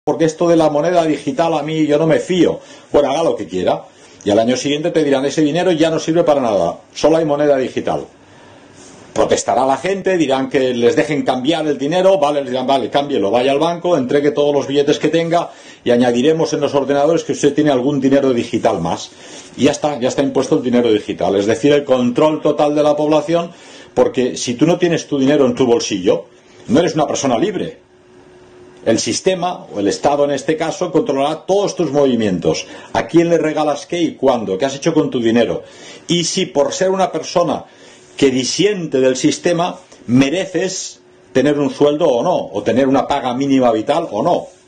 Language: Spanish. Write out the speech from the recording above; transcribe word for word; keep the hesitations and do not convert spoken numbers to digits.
porque esto de la moneda digital a mí yo no me fío. Bueno, haga lo que quiera. Y al año siguiente te dirán, ese dinero ya no sirve para nada, solo hay moneda digital. Protestará la gente, dirán que les dejen cambiar el dinero, vale, les dirán, vale, cámbielo, vaya al banco, entregue todos los billetes que tenga y añadiremos en los ordenadores que usted tiene algún dinero digital más. Y ya está, ya está impuesto el dinero digital, es decir, el control total de la población, porque si tú no tienes tu dinero en tu bolsillo, no eres una persona libre. El sistema, o el Estado en este caso, controlará todos tus movimientos. ¿A quién le regalas qué y cuándo? ¿Qué has hecho con tu dinero? Y si por ser una persona que disiente del sistema, mereces tener un sueldo o no, o tener una paga mínima vital o no.